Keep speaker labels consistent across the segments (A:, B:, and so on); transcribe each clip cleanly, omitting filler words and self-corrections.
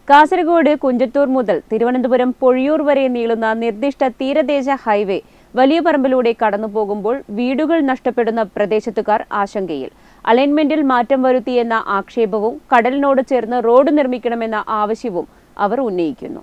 A: കാസർഗോഡ് കുഞ്ചത്തൂർ മുതൽ തിരുവനന്തപുരം പൊഴിയൂർ വരെ നീളുന്ന നിർദ്ദിഷ്ട തീരദേശ ഹൈവേ വലിയ പറമ്പിലൂടെ കടന്നുപോകുമ്പോൾ വീടുകൾ നഷ്ടപ്പെടുന്ന പ്രദേശത്തുകാർ ആശങ്കയിൽ. അലൈൻമെന്റിൽ മാറ്റം വരുത്തിയെന്ന ആക്ഷേപവും കടലിനോട് ചേർന്ന് റോഡ് നിർമ്മിക്കണമെന്ന ആവശ്യവും അവർ ഉന്നയിക്കുന്നു.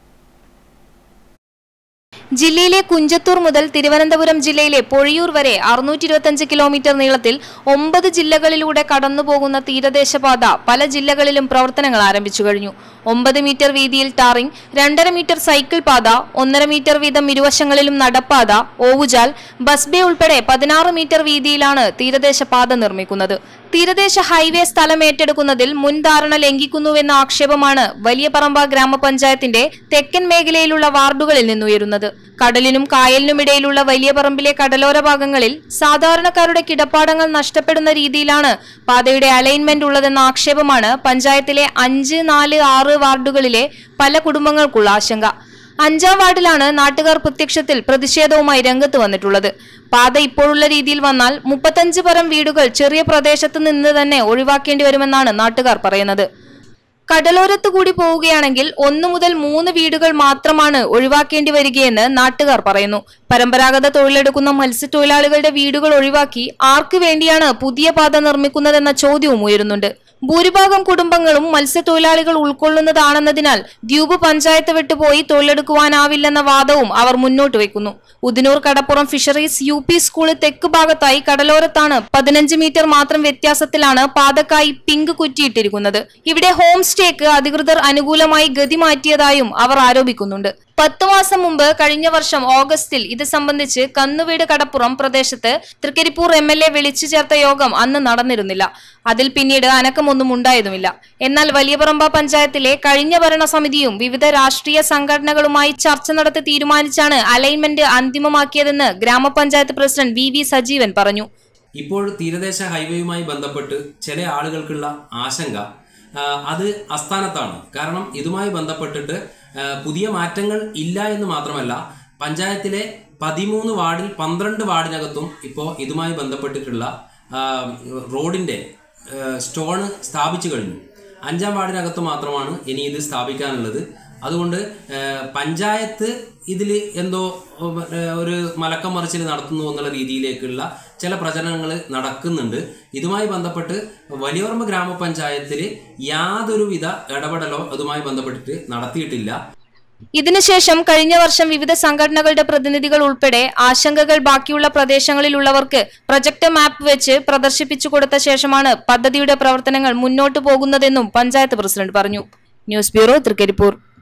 B: ജില്ലയിലെ കുഞ്ചത്തൂർ മുതൽ തിരുവനന്തപുരം ജില്ലയിലെ പൊഴിയൂർ വരെ 625 കിലോമീറ്റർ നീളത്തിൽ 9 ജില്ലകളിലൂടെ കടന്നുപോകുന്ന തീരദേശപാത പല ജില്ലകളിലും പ്രവർത്തനങ്ങൾ ആരംഭിച്ചു കഴിഞ്ഞു. 9 മീറ്റർ വീതിയിൽ ടാറിംഗ്, 2.5 മീറ്റർ സൈക്കിൾ പാത, 1.5 മീറ്റർ വീതം ഇരുവശങ്ങളിലും നടപ്പാത, ഓവുചാൽ, ബസ് ബേ ഉൾപ്പെടെ 16 മീറ്റർ വീതിയിലാണ് തീരദേശപാത നിർമ്മിക്കുന്നത്. തീരദേശ ഹൈവേ സ്ഥലം ഏറ്റെടുക്കുന്നതിൽ മുൻധാരണ ലംഘിക്കുന്നുവെന്ന ആക്ഷേപമാണ് വലിയ പറമ്പ ഗ്രാമപഞ്ചായത്തിന്റെ തെക്കൻ മേഖലയിലുള്ള വാർഡുകളിൽ നിന്നുയരുന്നത്. കടലിനും കായലിനുമിടയിലുള്ള വലിയ പറമ്പിലെ കടലോര ഭാഗങ്ങളിൽ സാധാരണക്കാരുടെ കിടപ്പാടങ്ങൾ നഷ്ടപ്പെടുന്ന രീതിയിലാണ് പാതയുടെ അലൈൻമെന്റ് ഉള്ളതെന്ന ആക്ഷേപമാണ് പഞ്ചായത്തിലെ 5, 4, 6 വാർഡുകളിലെ പല കുടുംബങ്ങൾക്കുള്ള ആശങ്ക. 5-ാം വാർഡിലാണ് നാട്ടുകാർ പ്രത്യക്ഷത്തിൽ പ്രതിഷേധവുമായി രംഗത്ത് വന്നിട്ടുള്ളത്. പാത ഇപ്പോഴുള്ള രീതിയിൽ വന്നാൽ 35 പരം വീടുകൾ ചെറിയ പ്രദേശത്ത് നിന്ന് തന്നെ ഒഴിവാക്കേണ്ടി വരുമെന്നാണ് നാട്ടുകാർ പറയുന്നത്. കടലോരത്തു കൂടി പോവുകയാണെങ്കിൽ 1 മുതൽ 3 വീടുകൾ മാത്രമാണ് ഒഴിവാക്കേണ്ടി വരികയെന്ന് നാട്ടുകാർ പറയുന്നു. പരമ്പരാഗത തൊഴിലെടുക്കുന്ന മത്സ്യത്തൊഴിലാളികളുടെ വീടുകൾ ഒഴിവാക്കി ആർക്കു വേണ്ടിയാണ് പുതിയ പാത നിർമ്മിക്കുന്നതെന്ന ചോദ്യവും ഉയരുന്നുണ്ട്. ഭൂരിഭാഗം കുടുംബങ്ങളും മത്സ്യത്തൊഴിലാളികൾ ഉൾക്കൊള്ളുന്നതാണെന്നതിനാൽ ദ്വീപ് പഞ്ചായത്ത് വിട്ടുപോയി തൊഴിലെടുക്കുവാനാവില്ലെന്ന വാദവും അവർ മുന്നോട്ട് വയ്ക്കുന്നു. ഉദിനൂർ കടപ്പുറം ഫിഷറീസ് UP സ്കൂൾ തെക്ക് ഭാഗത്തായി കടലോരത്താണ് 15 മീറ്റർ മാത്രം വ്യത്യാസത്തിലാണ് പാതക്കായി പിങ്ക് കുറ്റിയിട്ടിരിക്കുന്നത്. ഇവിടെ ഹോം സ്റ്റേക്ക് അധികൃതർ അനുകൂലമായി ഗതി മാറ്റിയതായും അവർ ആരോപിക്കുന്നുണ്ട്. 10 മാസം മുമ്പ് കഴിഞ്ഞ വർഷം ഓഗസ്റ്റിൽ ഇത് സംബന്ധിച്ച് കന്നുവീട് കടപ്പുറം പ്രദേശത്ത് തൃക്കരിപ്പൂർ MLA വിളിച്ചു ചേർത്ത യോഗം അന്ന് നടന്നിരുന്നില്ല. അതിൽ പിന്നീട് അനക്കമൊന്നും ഉണ്ടായതുമില്ല. എന്നാൽ വലിയപറമ്പ പഞ്ചായത്തിലെ കഴിഞ്ഞ ഭരണസമിതിയും വിവിധ രാഷ്ട്രീയ സംഘടനകളുമായി ചർച്ച നടത്തി തീരുമാനിച്ചാണ് അലൈൻമെന്റ് അന്തിമമാക്കിയതെന്ന് ഗ്രാമപഞ്ചായത്ത് പ്രസിഡന്റ് VV സജീവൻ പറഞ്ഞു.
C: ഇപ്പോൾ തീരദേശ ഹൈവേയുമായി ബന്ധപ്പെട്ട് ചില ആളുകൾക്കുള്ള ആശങ്ക അത് അസ്ഥാനത്താണ്. കാരണം ഇതുമായി ബന്ധപ്പെട്ടിട്ട് പുതിയ മാറ്റങ്ങൾ ഇല്ല എന്ന് മാത്രമല്ല, പഞ്ചായത്തിലെ 13 വാർഡിൽ 12 വാർഡിനകത്തും ഇപ്പോൾ ഇതുമായി ബന്ധപ്പെട്ടിട്ടുള്ള റോഡിൻ്റെ സ്റ്റോൺ സ്ഥാപിച്ചു കഴിഞ്ഞു. 5-ാം വാർഡിനകത്ത് മാത്രമാണ് ഇനി ഇത് സ്ഥാപിക്കാനുള്ളത്. അതുകൊണ്ട് പഞ്ചായത്ത് ഇതിൽ എന്തോ ഒരു മലക്കം മറിച്ചിൽ നടത്തുന്നു എന്നുള്ള രീതിയിലേക്കുള്ള ചില പ്രചരണങ്ങൾ നടക്കുന്നുണ്ട്. ഇതുമായി ബന്ധപ്പെട്ട് വലിയപറമ്പ് ഗ്രാമപഞ്ചായത്തിൽ യാതൊരുവിധ ഇടപെടലോ അതുമായി ബന്ധപ്പെട്ടിട്ട് നടത്തിയിട്ടില്ല.
B: ഇതിനുശേഷം കഴിഞ്ഞ വർഷം വിവിധ സംഘടനകളുടെ പ്രതിനിധികൾ ഉൾപ്പെടെ ആശങ്കകൾ ബാക്കിയുള്ള പ്രദേശങ്ങളിലുള്ളവർക്ക് പ്രൊജക്ട് മാപ്പ് വെച്ച് പ്രദർശിപ്പിച്ചു കൊടുത്ത ശേഷമാണ് പദ്ധതിയുടെ പ്രവർത്തനങ്ങൾ മുന്നോട്ടു പോകുന്നതെന്നും പഞ്ചായത്ത് പ്രസിഡന്റ് പറഞ്ഞു. News bureau, Trikaripur.